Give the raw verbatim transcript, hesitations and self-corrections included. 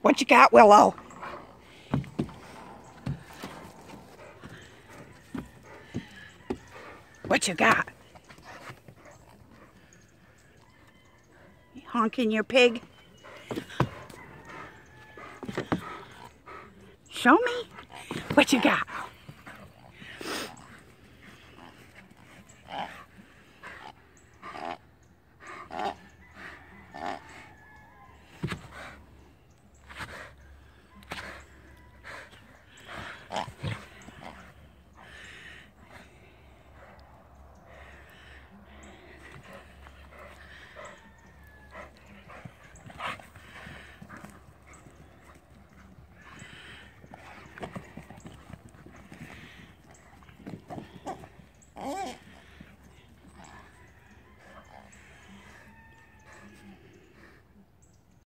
What you got, Willow? What you got? You honking your pig? Show me what you got.